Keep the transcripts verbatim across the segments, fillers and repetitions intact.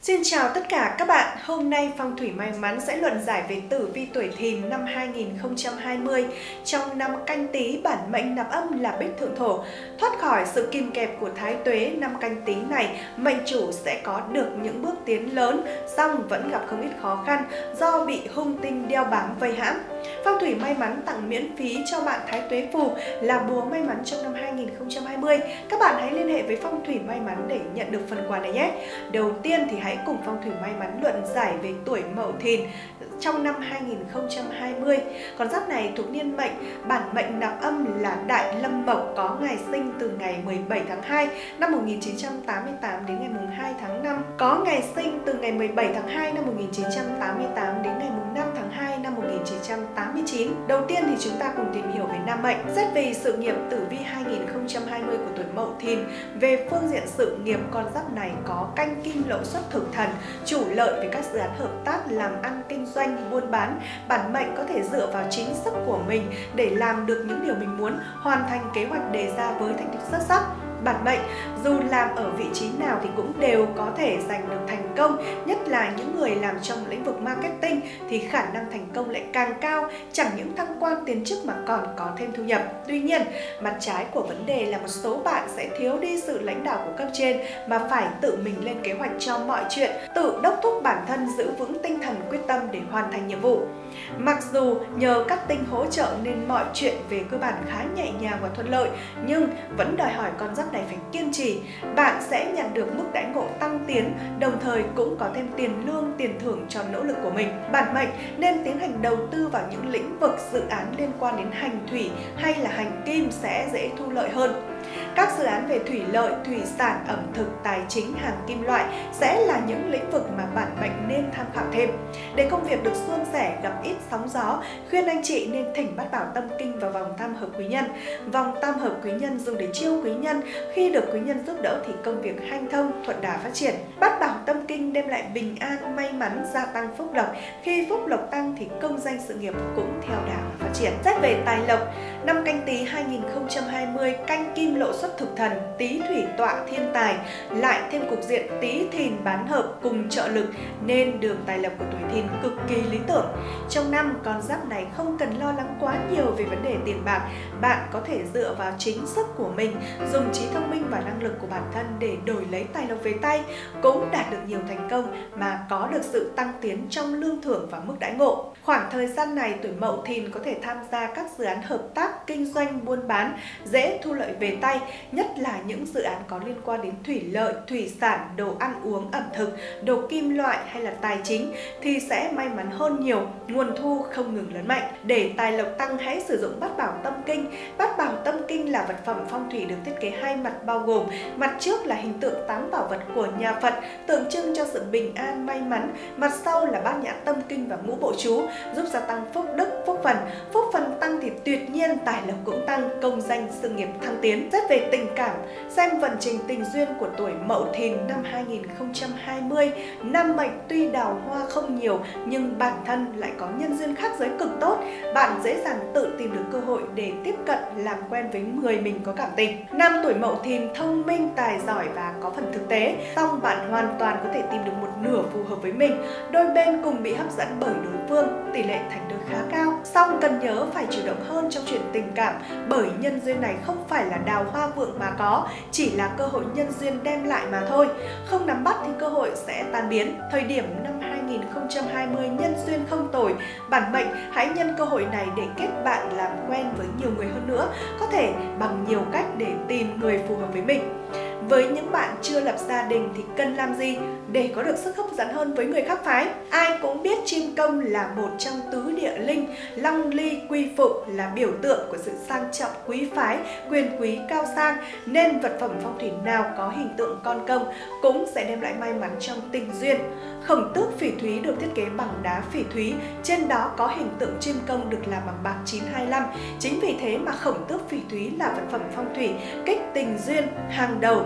Xin chào tất cả các bạn, hôm nay Phong thủy may mắn sẽ luận giải về tử vi tuổi Thìn năm hai nghìn không trăm hai mươi. Trong năm Canh Tý, bản mệnh nạp âm là Bích Thượng Thổ. Thoát khỏi sự kìm kẹp của Thái Tuế, năm Canh Tý này, mệnh chủ sẽ có được những bước tiến lớn, song vẫn gặp không ít khó khăn do bị hung tinh đeo bám vây hãm. Phong thủy may mắn tặng miễn phí cho bạn Thái Tuế Phù là bùa may mắn trong năm hai nghìn không trăm hai mươi. Các bạn hãy liên hệ với Phong thủy may mắn để nhận được phần quà này nhé. Đầu tiên thì hãy cùng Phong thủy may mắn luận giải về tuổi Mậu Thìn trong năm hai nghìn không trăm hai mươi. Con giáp này thuộc niên mệnh, bản mệnh nạp âm là Đại Lâm Mộc, có ngày sinh từ ngày mười bảy tháng hai năm một nghìn chín trăm tám mươi tám đến ngày mùng hai tháng năm, có ngày sinh từ ngày mười bảy tháng hai năm một nghìn chín trăm tám mươi tám đến ngày mùng năm tháng hai năm một nghìn chín trăm tám mươi chín. Đầu tiên thì chúng ta cùng tìm hiểu về nam mệnh. Xét về sự nghiệp tử vi hai nghìn không trăm hai mươi của tuổi Mậu Thìn, về phương diện sự nghiệp, con giáp này có canh kim lộ xuất thực thần, chủ lợi về các dự án hợp tác, làm ăn kinh doanh, buôn bán. Bản mệnh có thể dựa vào chính sức của mình để làm được những điều mình muốn, hoàn thành kế hoạch đề ra với thành tích xuất sắc. Bản mệnh dù làm ở vị trí nào thì cũng đều có thể giành được thành công, nhất là những người làm trong lĩnh vực marketing thì khả năng thành công lại càng cao, chẳng những thăng quan tiến chức mà còn có thêm thu nhập. Tuy nhiên, mặt trái của vấn đề là một số bạn sẽ thiếu đi sự lãnh đạo của cấp trên mà phải tự mình lên kế hoạch cho mọi chuyện, tự đốc thúc bản thân giữ vững tinh thần quyết tâm để hoàn thành nhiệm vụ. Mặc dù nhờ các tinh hỗ trợ nên mọi chuyện về cơ bản khá nhẹ nhàng và thuận lợi, nhưng vẫn đòi hỏi con giáp này phải kiên trì. Bạn sẽ nhận được mức đãi ngộ tăng tiến, đồng thời cũng có thêm tiền lương, tiền thưởng cho nỗ lực của mình. Bản mệnh nên tiến hành đầu tư vào những lĩnh vực dự án liên quan đến hành thủy hay là hành kim sẽ dễ thu lợi hơn. Các dự án về thủy lợi, thủy sản, ẩm thực, tài chính, hàng kim loại sẽ là những lĩnh vực mà bản mệnh nên tham khảo thêm. Để công việc được suôn sẻ, gặp ít sóng gió, khuyên anh chị nên thỉnh bát bảo tâm kinh vào vòng tam hợp quý nhân. Vòng tam hợp quý nhân dùng để chiêu quý nhân, khi được quý nhân giúp đỡ thì công việc hanh thông, thuận đà phát triển. Bát bảo tâm kinh đem lại bình an, may mắn, gia tăng phúc lộc. Khi phúc lộc tăng thì công danh sự nghiệp cũng theo đà mà phát triển. Xét về tài lộc, năm Canh Tý hai nghìn không trăm hai mươi, canh kim lộ xuất thực thần, Tý thủy tọa thiên tài, lại thêm cục diện Tý Thìn bán hợp cùng trợ lực nên đường tài lộc của tuổi Thìn cực kỳ lý tưởng. Trong năm, con giáp này không cần lo lắng quá nhiều về vấn đề tiền bạc. Bạn có thể dựa vào chính sức của mình, dùng trí thông minh và năng lực của bản thân để đổi lấy tài lộc về tay, cũng đạt được nhiều thành công mà có được sự tăng tiến trong lương thưởng và mức đãi ngộ. Khoảng thời gian này, tuổi Mậu Thìn có thể tham gia các dự án hợp tác, kinh doanh, buôn bán, dễ thu lợi về tay, nhất là những dự án có liên quan đến thủy lợi, thủy sản, đồ ăn uống, ẩm thực, đồ kim loại hay là tài chính thì sẽ may mắn hơn nhiều, nguồn thu không ngừng lớn mạnh. Để tài lộc tăng, hãy sử dụng bát bảo tâm kinh. Bát bảo tâm kinh là vật phẩm phong thủy được thiết kế hai mặt bao gồm: mặt trước là hình tượng tám bảo vật của nhà Phật tượng trưng cho sự bình an, may mắn, mặt sau là bát nhã tâm kinh và ngũ bộ chú giúp gia tăng phúc đức, phúc phần. Phúc phần tăng thì tuyệt nhiên tài lộc cũng tăng, công danh sự nghiệp thăng tiến. Xét về tình cảm, xem vận trình tình duyên của tuổi Mậu Thìn năm hai nghìn không trăm hai mươi. Nam mệnh tuy đào hoa không nhiều nhưng bản thân lại có nhân duyên khác giới cực tốt. Bạn dễ dàng tự tìm được cơ hội để tiếp cận, làm quen với người mình có cảm tình. Nam tuổi Mậu Thìn thông minh, tài giỏi và có phần thực tế, song bạn hoàn toàn có thể tìm được một nửa phù hợp với mình. Đôi bên cùng bị hấp dẫn bởi đối phương, tỷ lệ thành đôi khá cao. Song cần nhớ phải chủ động hơn trong chuyện tình cảm, bởi nhân duyên này không phải là đào hoa vượng mà có, chỉ là cơ hội nhân duyên đem lại mà thôi. Không nắm bắt thì cơ hội sẽ tan biến. Thời điểm năm hai nghìn không trăm hai mươi nhân duyên không tồi, bản mệnh hãy nhân cơ hội này để kết bạn, làm quen với nhiều người hơn nữa, có thể bằng nhiều cách để tìm người phù hợp với mình. Với những bạn chưa lập gia đình thì cần làm gì để có được sức hấp dẫn hơn với người khác phái? Ai cũng biết chim công là một trong tứ địa linh, long ly quy phụng là biểu tượng của sự sang trọng, quý phái, quyền quý, cao sang, nên vật phẩm phong thủy nào có hình tượng con công cũng sẽ đem lại may mắn trong tình duyên. Khổng tước phỉ thúy được thiết kế bằng đá phỉ thúy, trên đó có hình tượng chim công được làm bằng bạc chín hai lăm. Chính vì thế mà khổng tước phỉ thúy là vật phẩm phong thủy kích tình duyên hàng đầu.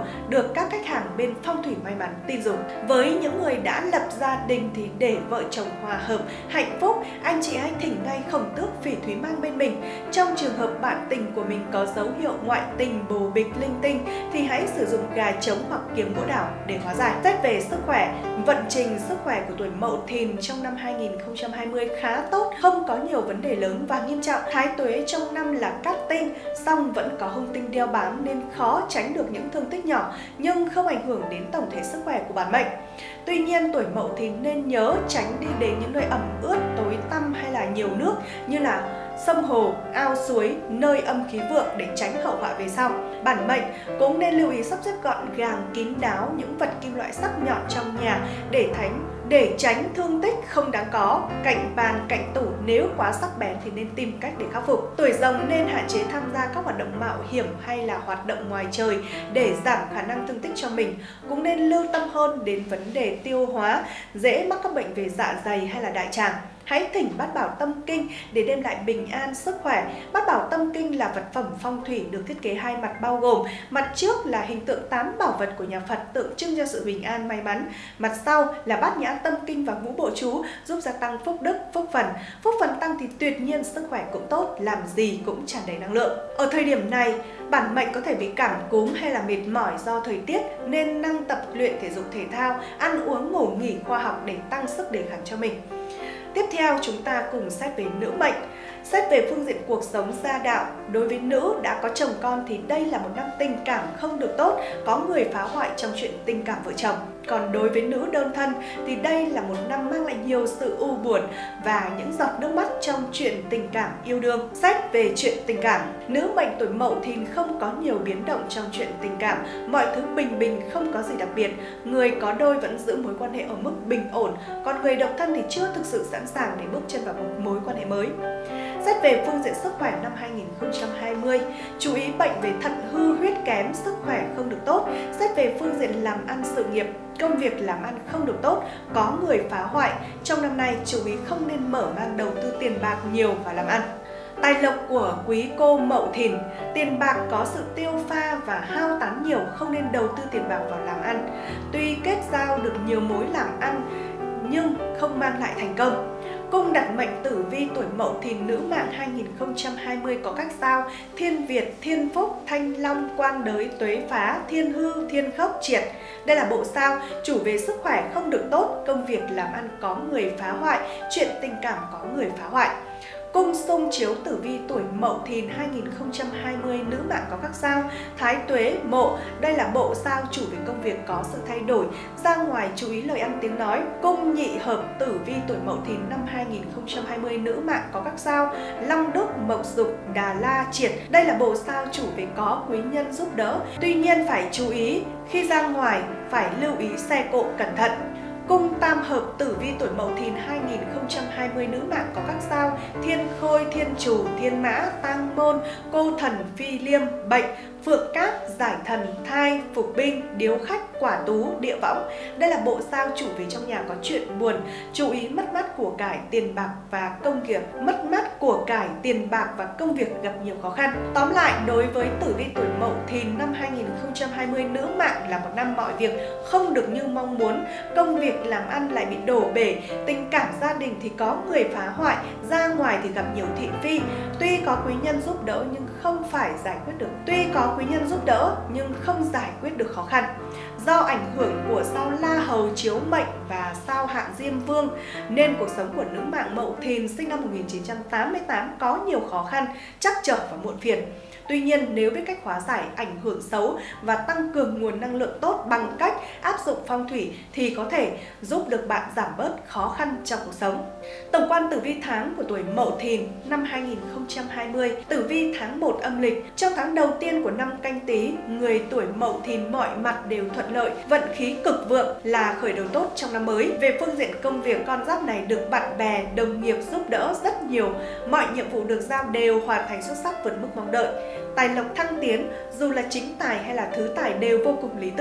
được các khách hàng bên phong thủy may mắn tin dùng. Với những người đã lập gia đình thì để vợ chồng hòa hợp, hạnh phúc, anh chị hãy thỉnh ngay khổng tước phỉ thúy mang bên mình. Trong trường hợp bạn tình của mình có dấu hiệu ngoại tình, bồ bịch, linh tinh thì hãy sử dụng gà trống hoặc kiếm gỗ đào để hóa giải. Xét về sức khỏe, vận trình sức khỏe của tuổi Mậu Thìn trong năm hai nghìn không trăm hai mươi khá tốt, không có nhiều vấn đề lớn và nghiêm trọng. Thái tuế trong năm là cát tinh, song vẫn có hung tinh đeo bám nên khó tránh được những thương tích nhỏ nhưng không ảnh hưởng đến tổng thể sức khỏe của bản mệnh. Tuy nhiên, tuổi Mậu Thìn nên nhớ tránh đi đến những nơi ẩm ướt, tối tăm hay là nhiều nước như là sông hồ, ao suối, nơi âm khí vượng để tránh hậu họa về sau. Bản mệnh cũng nên lưu ý sắp xếp gọn gàng, kín đáo những vật kim loại sắc nhọn trong nhà để tránh để tránh thương tích không đáng có. Cạnh bàn, cạnh tủ nếu quá sắc bén thì nên tìm cách để khắc phục. Tuổi Rồng nên hạn chế tham gia các hoạt động mạo hiểm hay là hoạt động ngoài trời để giảm khả năng thương tích cho mình. Cũng nên lưu tâm hơn đến vấn đề tiêu hóa, dễ mắc các bệnh về dạ dày hay là đại tràng. Hãy thỉnh Bát Bảo Tâm Kinh để đem lại bình an sức khỏe. Bát Bảo Tâm Kinh là vật phẩm phong thủy được thiết kế hai mặt bao gồm: mặt trước là hình tượng tám bảo vật của nhà Phật tượng trưng cho sự bình an may mắn, mặt sau là Bát Nhã Tâm Kinh và ngũ bộ chú giúp gia tăng phúc đức, phúc phần. Phúc phần tăng thì tuyệt nhiên sức khỏe cũng tốt, làm gì cũng tràn đầy năng lượng. Ở thời điểm này, bản mệnh có thể bị cảm cúm hay là mệt mỏi do thời tiết nên năng tập luyện thể dục thể thao, ăn uống ngủ nghỉ khoa học để tăng sức đề kháng cho mình. Tiếp theo chúng ta cùng xét về nữ mệnh. Xét về phương diện cuộc sống gia đạo, đối với nữ đã có chồng con thì đây là một năm tình cảm không được tốt, có người phá hoại trong chuyện tình cảm vợ chồng. Còn đối với nữ đơn thân thì đây là một năm mang lại nhiều sự u buồn và những giọt nước mắt trong chuyện tình cảm yêu đương. Xét về chuyện tình cảm, nữ mệnh tuổi Mậu Thìn không có nhiều biến động trong chuyện tình cảm, mọi thứ bình bình không có gì đặc biệt. Người có đôi vẫn giữ mối quan hệ ở mức bình ổn, còn người độc thân thì chưa thực sự sẵn sàng để bước chân vào một mối quan hệ mới. Xét về phương diện sức khỏe năm hai nghìn không trăm hai mươi, chú ý bệnh về thận hư, huyết kém, sức khỏe không được tốt. Xét về phương diện làm ăn sự nghiệp, công việc làm ăn không được tốt, có người phá hoại. Trong năm nay, chú ý không nên mở mang đầu tư tiền bạc nhiều vào làm ăn. Tài lộc của quý cô Mậu Thìn, tiền bạc có sự tiêu pha và hao tán nhiều, không nên đầu tư tiền bạc vào làm ăn. Tuy kết giao được nhiều mối làm ăn nhưng không mang lại thành công. Cung đặt mệnh tử vi tuổi Mậu Thìn nữ mạng hai nghìn không trăm hai mươi có các sao Thiên Việt, Thiên Phúc, Thanh Long, Quan Đới, Tuế Phá, Thiên Hư, Thiên Khốc, Triệt. Đây là bộ sao chủ về sức khỏe không được tốt, công việc làm ăn có người phá hoại, chuyện tình cảm có người phá hoại. Cung xung chiếu tử vi tuổi Mậu Thìn hai nghìn không trăm hai mươi nữ mạng có các sao Thái Tuế, Mộ. Đây là bộ sao chủ về công việc có sự thay đổi, ra ngoài chú ý lời ăn tiếng nói. Cung nhị hợp tử vi tuổi Mậu Thìn năm hai nghìn không trăm hai mươi nữ mạng có các sao Long Đúc, Mộc Dục, Đà La, Triệt. Đây là bộ sao chủ về có quý nhân giúp đỡ. Tuy nhiên phải chú ý khi ra ngoài phải lưu ý xe cộ cẩn thận. Cung tam hợp tử vi tuổi Mậu Thìn hai nghìn không trăm hai mươi nữ mạng có các sao Thiên Khôi, Thiên Chủ, Thiên Mã, Tang Môn, Cô Thần, Phi Liêm, Bệnh, Phượng Cát, Giải Thần, Thai, Phục Binh, Điếu Khách, Quả Tú, Địa Võng. Đây là bộ sao chủ về trong nhà có chuyện buồn, chú ý mất mát của cải, tiền bạc và công việc. Mất mát của cải, tiền bạc và công việc gặp nhiều khó khăn. Tóm lại, đối với tử vi tuổi Mậu Thìn năm hai nghìn không trăm hai mươi nữ mạng là một năm mọi việc không được như mong muốn, công việc làm ăn lại bị đổ bể, tình cảm gia đình thì có người phá hoại, ra ngoài thì gặp nhiều thị phi. Tuy có quý nhân giúp đỡ nhưng không phải giải quyết được. Tuy có quý nhân giúp đỡ nhưng không giải quyết được khó khăn. Do ảnh hưởng của sao La Hầu chiếu mệnh và sao Hạng Diêm Vương nên cuộc sống của nữ mạng Mậu Thìn sinh năm một nghìn chín trăm tám mươi tám có nhiều khó khăn, trắc trở và muộn phiền. Tuy nhiên, nếu biết cách hóa giải ảnh hưởng xấu và tăng cường nguồn năng lượng tốt bằng cách áp dụng phong thủy thì có thể giúp được bạn giảm bớt khó khăn trong cuộc sống. Tổng quan tử vi tháng của tuổi Mậu Thìn năm hai nghìn không trăm hai mươi, tử vi tháng một âm lịch. Trong tháng đầu tiên của năm Canh Tý, người tuổi Mậu Thìn mọi mặt đều thuận lợi, vận khí cực vượng là khởi đầu tốt trong năm mới. Về phương diện công việc, con giáp này được bạn bè, đồng nghiệp giúp đỡ rất nhiều, mọi nhiệm vụ được giao đều hoàn thành xuất sắc vượt mức mong đợi. Tài lộc thăng tiến, dù là chính tài hay là thứ tài đều vô cùng lý tưởng.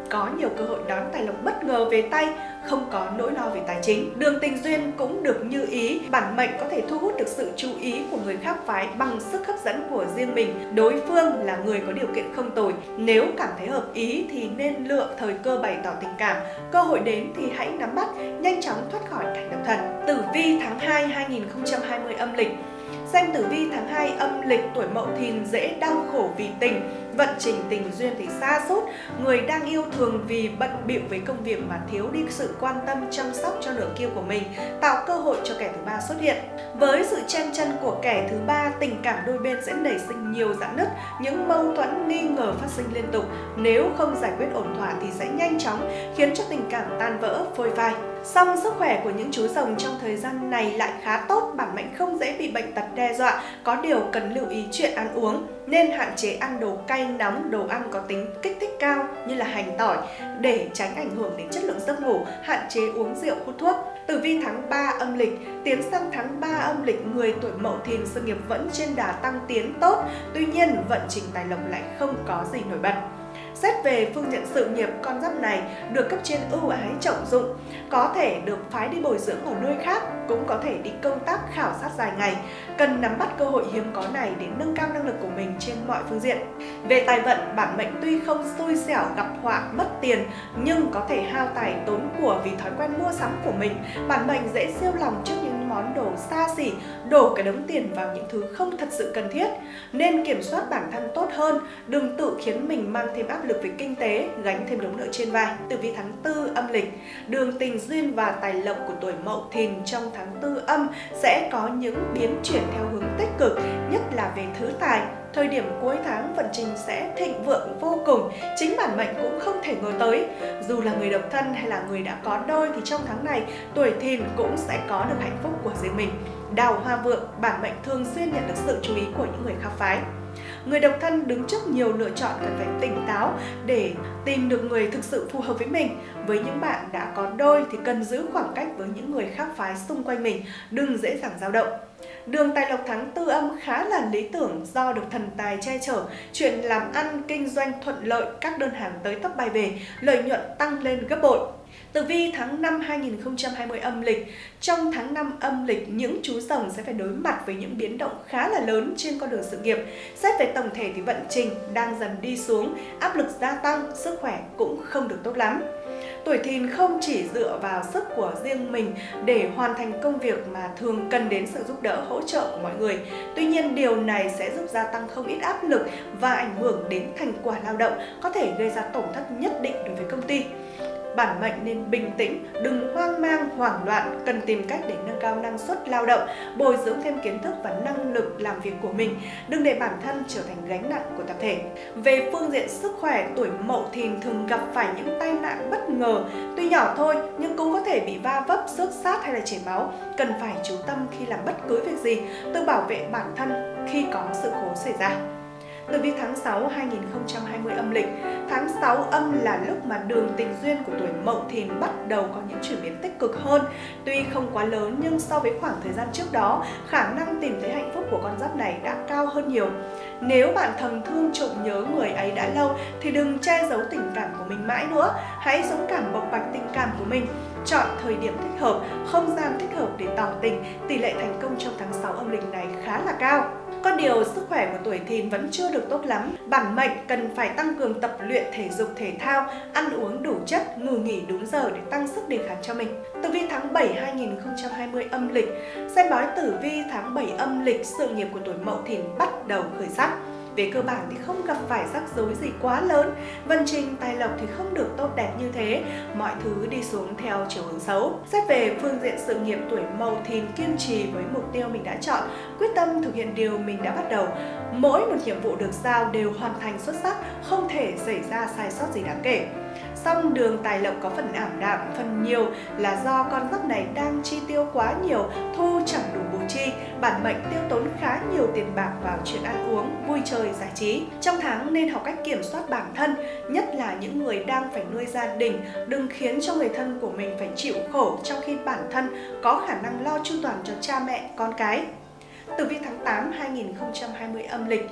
có nhiều cơ hội đón tài lộc bất ngờ về tay, không có nỗi lo về tài chính. Đường tình duyên cũng được như ý, bản mệnh có thể thu hút được sự chú ý của người khác phái bằng sức hấp dẫn của riêng mình. Đối phương là người có điều kiện không tồi, nếu cảm thấy hợp ý thì nên lựa thời cơ bày tỏ tình cảm. Cơ hội đến thì hãy nắm bắt, nhanh chóng thoát khỏi cảnh độc thân. Tử vi tháng hai hai nghìn không trăm hai mươi âm lịch. Xem tử vi tháng hai âm lịch tuổi Mậu Thìn dễ đau khổ vì tình, vận trình tình duyên thì sa sút, người đang yêu thường vì bận bịu với công việc mà thiếu đi sự quan tâm chăm sóc cho nửa kia của mình, tạo cơ hội cho kẻ thứ ba xuất hiện. Với sự chen chân của kẻ thứ ba, tình cảm đôi bên sẽ nảy sinh nhiều rạn nứt, những mâu thuẫn nghi ngờ phát sinh liên tục. Nếu không giải quyết ổn thỏa thì sẽ nhanh chóng khiến cho tình cảm tan vỡ, phôi phai. Song sức khỏe của những chú rồng trong thời gian này lại khá tốt, bản mệnh không dễ bị bệnh tật đe dọa, có điều cần lưu ý chuyện ăn uống, nên hạn chế ăn đồ cay nóng, đồ ăn có tính kích thích cao như là hành tỏi để tránh ảnh hưởng đến chất lượng giấc ngủ, hạn chế uống rượu, hút thuốc. Tử vi tháng ba âm lịch, tiến sang tháng ba âm lịch, người tuổi Mậu Thìn sự nghiệp vẫn trên đà tăng tiến tốt, tuy nhiên vận trình tài lộc lại không có gì nổi bật. Xét về phương diện sự nghiệp, con giáp này được cấp trên ưu ái trọng dụng, có thể được phái đi bồi dưỡng ở nơi khác, cũng có thể đi công tác khảo sát dài ngày. Cần nắm bắt cơ hội hiếm có này để nâng cao năng lực của mình trên mọi phương diện. Về tài vận, bản mệnh tuy không xui xẻo gặp họa mất tiền, nhưng có thể hao tài tốn của vì thói quen mua sắm của mình. Bản mệnh dễ siêu lòng trước những món đồ xa xỉ, đổ cái đống tiền vào những thứ không thật sự cần thiết. Nên kiểm soát bản thân tốt hơn, đừng tự khiến mình mang thêm áp lực về kinh tế, gánh thêm đống nợ trên vai. Tử vi tháng tư âm lịch, đường tình duyên và tài lộc của tuổi Mậu Thìn trong tháng tư âm sẽ có những biến chuyển theo hướng tích cực, nhất là về thứ tài. Thời điểm cuối tháng vận trình sẽ thịnh vượng vô cùng, chính bản mệnh cũng không thể ngờ tới. Dù là người độc thân hay là người đã có đôi thì trong tháng này tuổi Thìn cũng sẽ có được hạnh phúc của riêng mình. Đào hoa vượng, bản mệnh thường xuyên nhận được sự chú ý của những người khác phái. Người độc thân đứng trước nhiều lựa chọn cần phải tỉnh táo để tìm được người thực sự phù hợp với mình. Với những bạn đã có đôi thì cần giữ khoảng cách với những người khác phái xung quanh mình, đừng dễ dàng dao động. Đường tài lộc tháng tư âm khá là lý tưởng do được thần tài che chở, chuyện làm ăn, kinh doanh thuận lợi, các đơn hàng tới tấp bay về, lợi nhuận tăng lên gấp bội. Tử vi tháng năm hai nghìn không trăm hai mươi âm lịch, trong tháng năm âm lịch, những chú rồng sẽ phải đối mặt với những biến động khá là lớn trên con đường sự nghiệp. Xét về tổng thể thì vận trình đang dần đi xuống, áp lực gia tăng, sức khỏe cũng không được tốt lắm. Tuổi Thìn không chỉ dựa vào sức của riêng mình để hoàn thành công việc mà thường cần đến sự giúp đỡ, hỗ trợ của mọi người. Tuy nhiên, điều này sẽ giúp gia tăng không ít áp lực và ảnh hưởng đến thành quả lao động, có thể gây ra tổn thất nhất định đối với công ty. Bản mệnh nên bình tĩnh, đừng hoang mang, hoảng loạn, cần tìm cách để nâng cao năng suất lao động, bồi dưỡng thêm kiến thức và năng lực làm việc của mình, đừng để bản thân trở thành gánh nặng của tập thể. Về phương diện sức khỏe, tuổi Mậu Thìn thường gặp phải những tai nạn bất ngờ, tuy nhỏ thôi nhưng cũng có thể bị va vấp, xước xát hay là chảy máu, cần phải chú tâm khi làm bất cứ việc gì, tự bảo vệ bản thân khi có sự cố xảy ra. Tử vi tháng sáu hai nghìn không trăm hai mươi âm lịch, tháng sáu âm là lúc mà đường tình duyên của tuổi Mậu Thìn bắt đầu có những chuyển biến tích cực hơn. Tuy không quá lớn nhưng so với khoảng thời gian trước đó, khả năng tìm thấy hạnh phúc của con giáp này đã cao hơn nhiều. Nếu bạn thầm thương trộm nhớ người ấy đã lâu thì đừng che giấu tình cảm của mình mãi nữa, hãy dũng cảm bộc bạch tình cảm của mình. Chọn thời điểm thích hợp, không gian thích hợp để tỏ tình, tỷ lệ thành công trong tháng sáu âm lịch này khá là cao. Có điều sức khỏe của tuổi Thìn vẫn chưa được tốt lắm, bản mệnh cần phải tăng cường tập luyện thể dục thể thao, ăn uống đủ chất, ngủ nghỉ đúng giờ để tăng sức đề kháng cho mình. Tử vi tháng bảy hai nghìn không trăm hai mươi âm lịch, xem bói tử vi tháng bảy âm lịch, sự nghiệp của tuổi Mậu Thìn bắt đầu khởi sắc. Về cơ bản thì không gặp phải rắc rối gì quá lớn, vận trình tài lộc thì không được tốt đẹp như thế, mọi thứ đi xuống theo chiều hướng xấu. Xét về phương diện sự nghiệp, tuổi Mậu Thìn kiên trì với mục tiêu mình đã chọn, quyết tâm thực hiện điều mình đã bắt đầu. Mỗi một nhiệm vụ được giao đều hoàn thành xuất sắc, không thể xảy ra sai sót gì đáng kể. Song đường tài lộc có phần ảm đạm, phần nhiều là do con giáp này đang chi tiêu quá nhiều, thu chẳng đủ bù chi, bản mệnh tiêu tốn khá nhiều tiền bạc vào chuyện ăn uống, vui chơi, giải trí. Trong tháng nên học cách kiểm soát bản thân, nhất là những người đang phải nuôi gia đình, đừng khiến cho người thân của mình phải chịu khổ trong khi bản thân có khả năng lo chu toàn cho cha mẹ, con cái. Tử vi tháng tám hai nghìn không trăm hai mươi âm lịch,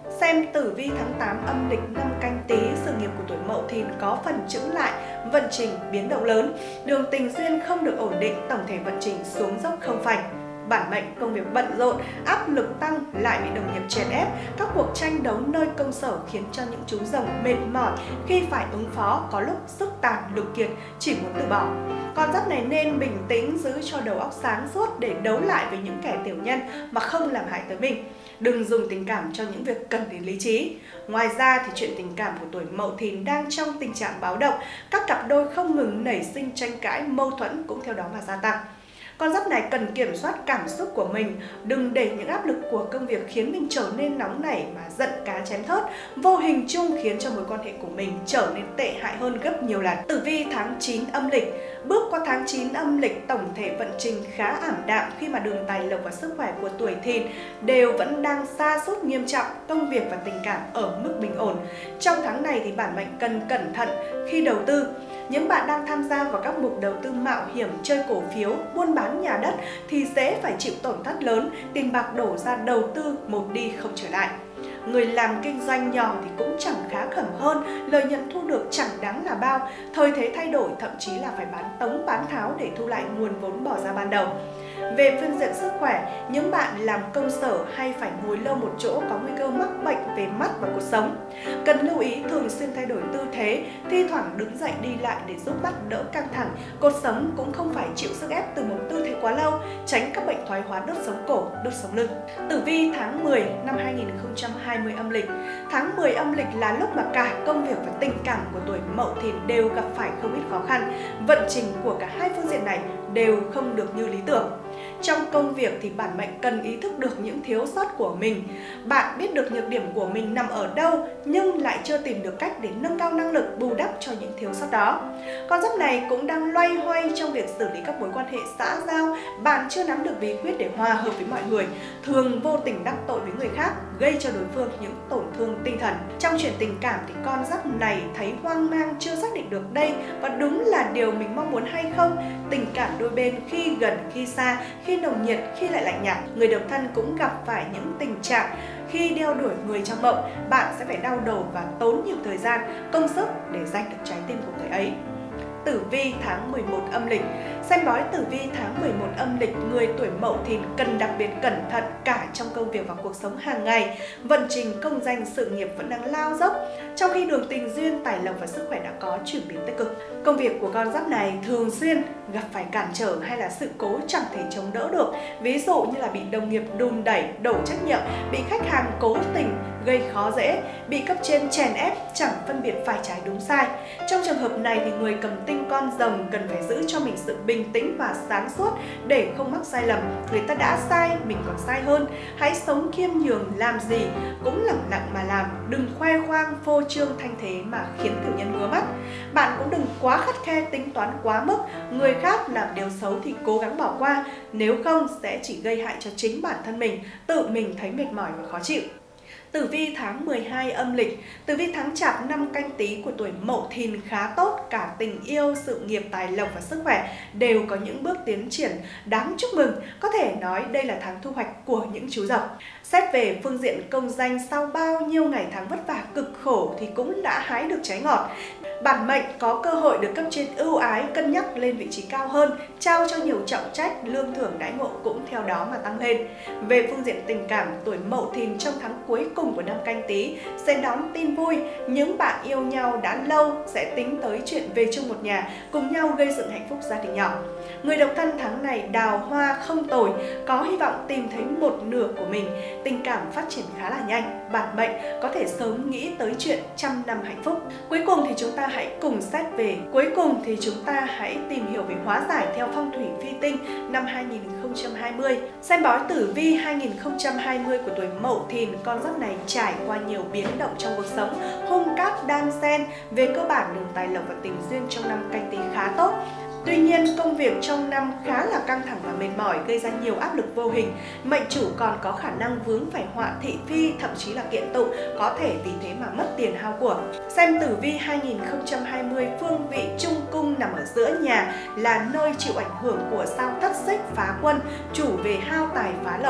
Xem tử vi tháng tám âm lịch năm Canh Tý, sự nghiệp của tuổi Mậu Thìn có phần chững lại, vận trình biến động lớn, đường tình duyên không được ổn định, tổng thể vận trình xuống dốc không phanh. Bản mệnh công việc bận rộn, áp lực tăng, lại bị đồng nghiệp chèn ép, các cuộc tranh đấu nơi công sở khiến cho những chú rồng mệt mỏi khi phải ứng phó, có lúc sức tàn lực kiệt, chỉ muốn từ bỏ. Con giáp này nên bình tĩnh, giữ cho đầu óc sáng suốt để đấu lại với những kẻ tiểu nhân mà không làm hại tới mình. Đừng dùng tình cảm cho những việc cần đến lý trí. Ngoài ra thì chuyện tình cảm của tuổi Mậu Thìn đang trong tình trạng báo động, các cặp đôi không ngừng nảy sinh tranh cãi, mâu thuẫn cũng theo đó mà gia tăng. Con giáp này cần kiểm soát cảm xúc của mình, đừng để những áp lực của công việc khiến mình trở nên nóng nảy mà giận cá chém thớt, vô hình chung khiến cho mối quan hệ của mình trở nên tệ hại hơn gấp nhiều lần. Tử vi tháng chín âm lịch. Bước qua tháng chín âm lịch, tổng thể vận trình khá ảm đạm khi mà đường tài lộc và sức khỏe của tuổi Thìn đều vẫn đang sa sút nghiêm trọng, công việc và tình cảm ở mức bình ổn. Trong tháng này thì bản mệnh cần cẩn thận khi đầu tư. Những bạn đang tham gia vào các mục đầu tư mạo hiểm, chơi cổ phiếu, buôn bán nhà đất thì dễ phải chịu tổn thất lớn, tiền bạc đổ ra đầu tư một đi không trở lại. Người làm kinh doanh nhỏ thì cũng chẳng khá khẩm hơn, lợi nhuận thu được chẳng đáng là bao, thời thế thay đổi, thậm chí là phải bán tống bán tháo để thu lại nguồn vốn bỏ ra ban đầu. Về phương diện sức khỏe, những bạn làm công sở hay phải ngồi lâu một chỗ có nguy cơ mắc bệnh về mắt và cột sống. Cần lưu ý thường xuyên thay đổi tư thế, thi thoảng đứng dậy đi lại để giúp mắt đỡ căng thẳng. Cột sống cũng không phải chịu sức ép từ một tư thế quá lâu, tránh các bệnh thoái hóa đốt sống cổ, đốt sống lưng. Tử vi tháng mười năm hai nghìn không trăm hai mươi âm lịch. Tháng mười âm lịch là lúc mà cả công việc và tình cảm của tuổi Mậu Thìn đều gặp phải không ít khó khăn. Vận trình của cả hai phương diện này đều không được như lý tưởng. Trong công việc thì bản mệnh cần ý thức được những thiếu sót của mình. Bạn biết được nhược điểm của mình nằm ở đâu nhưng lại chưa tìm được cách để nâng cao năng lực bù đắp cho những thiếu sót đó. Con giáp này cũng đang loay hoay trong việc xử lý các mối quan hệ xã giao. Bạn chưa nắm được bí quyết để hòa hợp với mọi người, thường vô tình đắc tội với người khác, gây cho đối phương những tổn thương tinh thần. Trong chuyện tình cảm thì con giáp này thấy hoang mang, chưa xác định được đây và đúng là điều mình mong muốn hay không. Tình cảm đôi bên khi gần khi xa, khi nồng nhiệt, khi lại lạnh nhạt. Người độc thân cũng gặp phải những tình trạng khi đeo đuổi người trong mộng, bạn sẽ phải đau đầu và tốn nhiều thời gian, công sức để giành được trái tim của người ấy. Tử vi tháng mười một âm lịch. Xem bói tử vi tháng mười một âm lịch, người tuổi Mậu Thìn cần đặc biệt cẩn thận cả trong công việc và cuộc sống hàng ngày. Vận trình công danh sự nghiệp vẫn đang lao dốc, trong khi đường tình duyên, tài lộc và sức khỏe đã có chuyển biến tích cực. Công việc của con giáp này thường xuyên gặp phải cản trở hay là sự cố chẳng thể chống đỡ được. Ví dụ như là bị đồng nghiệp đùn đẩy, đổ trách nhiệm, bị khách hàng cố tình gây khó dễ, bị cấp trên chèn ép, chẳng phân biệt phải trái đúng sai. Trong trường hợp này thì người cầm tinh con rồng cần phải giữ cho mình sự bình tĩnh và sáng suốt để không mắc sai lầm. Người ta đã sai, mình còn sai hơn. Hãy sống khiêm nhường, làm gì cũng lẳng lặng mà làm, đừng khoe khoang phô trương thanh thế mà khiến tiểu nhân ngứa mắt. Bạn cũng đừng quá khắt khe, tính toán quá mức, người khác làm điều xấu thì cố gắng bỏ qua, nếu không sẽ chỉ gây hại cho chính bản thân mình, tự mình thấy mệt mỏi và khó chịu. Tử vi tháng mười hai âm lịch. Tử vi tháng Chạp năm Canh Tý của tuổi Mậu Thìn khá tốt, cả tình yêu, sự nghiệp, tài lộc và sức khỏe đều có những bước tiến triển đáng chúc mừng. Có thể nói đây là tháng thu hoạch của những chú rồng. Xét về phương diện công danh, sau bao nhiêu ngày tháng vất vả cực khổ thì cũng đã hái được trái ngọt. Bản mệnh có cơ hội được cấp trên ưu ái, cân nhắc lên vị trí cao hơn, trao cho nhiều trọng trách, lương thưởng đãi ngộ cũng theo đó mà tăng lên. Về phương diện tình cảm, tuổi Mậu Thìn trong tháng cuối cùng của năm Canh Tý sẽ đón tin vui. Những bạn yêu nhau đã lâu sẽ tính tới chuyện về chung một nhà, cùng nhau gây dựng hạnh phúc gia đình nhỏ. Người độc thân tháng này đào hoa không tồi, có hy vọng tìm thấy một nửa của mình. Tình cảm phát triển khá là nhanh, bản mệnh có thể sớm nghĩ tới chuyện trăm năm hạnh phúc. Cuối cùng thì chúng ta hãy cùng xét về cuối cùng thì chúng ta hãy tìm hiểu về hóa giải theo phong thủy phi tinh năm hai nghìn không trăm hai mươi. Xem bói tử vi hai nghìn không trăm hai mươi của tuổi Mậu Thìn, con giáp này trải qua nhiều biến động trong cuộc sống, hung cát đan xen. Về cơ bản, đường tài lộc và tình duyên trong năm Canh Tý khá tốt. Tuy nhiên, công việc trong năm khá là căng thẳng và mệt mỏi, gây ra nhiều áp lực vô hình. Mệnh chủ còn có khả năng vướng phải họa thị phi, thậm chí là kiện tụng, có thể vì thế mà mất tiền hao của. Xem tử vi hai nghìn không trăm hai mươi, phương vị trung cung nằm ở giữa nhà, là nơi chịu ảnh hưởng của sao Thất Xích phá quân, chủ về hao tài phá lộc.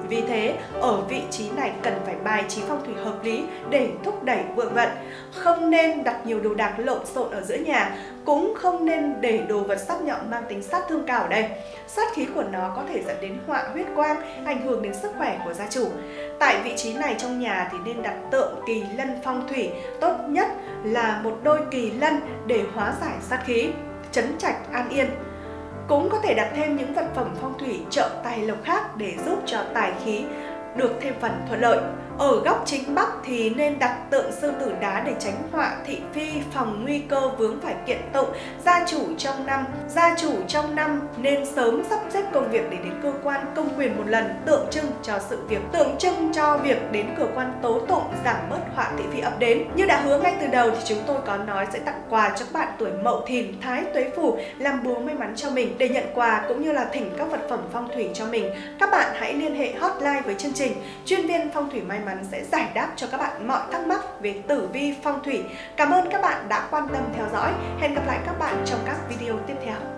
Vì thế, ở vị trí này cần phải bài trí phong thủy hợp lý để thúc đẩy vượng vận. Không nên đặt nhiều đồ đạc lộn xộn ở giữa nhà, cũng không nên để đồ vật sắc nhọn mang tính sát thương cao ở đây. Sát khí của nó có thể dẫn đến họa huyết quang, ảnh hưởng đến sức khỏe của gia chủ. Tại vị trí này trong nhà thì nên đặt tượng kỳ lân phong thủy, tốt nhất là một đôi kỳ lân để hóa giải sát khí, trấn trạch an yên. Cũng có thể đặt thêm những vật phẩm phong thủy trợ tài lộc khác để giúp cho tài khí được thêm phần thuận lợi. Ở góc chính bắc thì nên đặt tượng sư tử đá để tránh họa thị phi, phòng nguy cơ vướng phải kiện tụng. Gia chủ trong năm, gia chủ trong năm nên sớm sắp xếp công việc để đến cơ quan công quyền một lần, tượng trưng cho sự việc, tượng trưng cho việc đến cơ quan tố tụng, giảm bớt họa thị phi ập đến. Như đã hứa ngay từ đầu thì chúng tôi có nói sẽ tặng quà cho các bạn tuổi Mậu Thìn, Thái Tuế Phù làm bùa may mắn cho mình. Để nhận quà cũng như là thỉnh các vật phẩm phong thủy cho mình, các bạn hãy liên hệ hotline với chương trình. Chuyên viên phong thủy may mắn sẽ giải đáp cho các bạn mọi thắc mắc về tử vi phong thủy. Cảm ơn các bạn đã quan tâm theo dõi. Hẹn gặp lại các bạn trong các video tiếp theo.